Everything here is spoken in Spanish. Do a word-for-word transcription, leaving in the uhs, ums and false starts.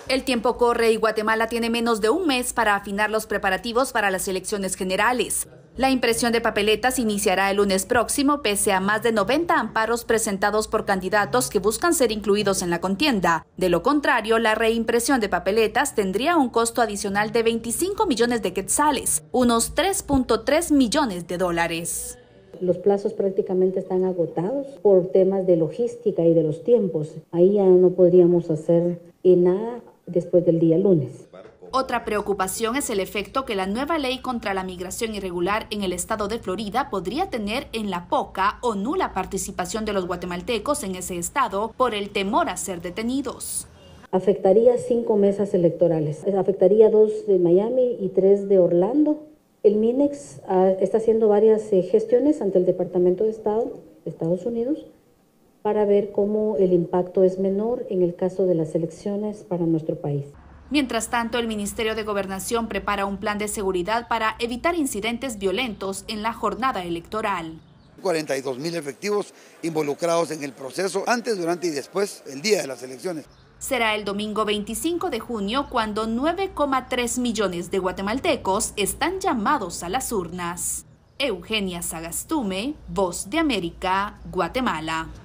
El tiempo corre y Guatemala tiene menos de un mes para afinar los preparativos para las elecciones generales. La impresión de papeletas iniciará el lunes próximo, pese a más de noventa amparos presentados por candidatos que buscan ser incluidos en la contienda. De lo contrario, la reimpresión de papeletas tendría un costo adicional de veinticinco millones de quetzales, unos tres punto tres millones de dólares. Los plazos prácticamente están agotados por temas de logística y de los tiempos. Ahí ya no podríamos hacer nada después del día lunes. Otra preocupación es el efecto que la nueva ley contra la migración irregular en el estado de Florida podría tener en la poca o nula participación de los guatemaltecos en ese estado por el temor a ser detenidos. Afectaría cinco mesas electorales. Afectaría dos de Miami y tres de Orlando. El MINEX uh, está haciendo varias eh, gestiones ante el Departamento de Estado de Estados Unidos para ver cómo el impacto es menor en el caso de las elecciones para nuestro país. Mientras tanto, el Ministerio de Gobernación prepara un plan de seguridad para evitar incidentes violentos en la jornada electoral. cuarenta y dos mil efectivos involucrados en el proceso, antes, durante y después, el día de las elecciones. Será el domingo veinticinco de junio cuando nueve coma tres millones de guatemaltecos están llamados a las urnas. Eugenia Sagastume, Voz de América, Guatemala.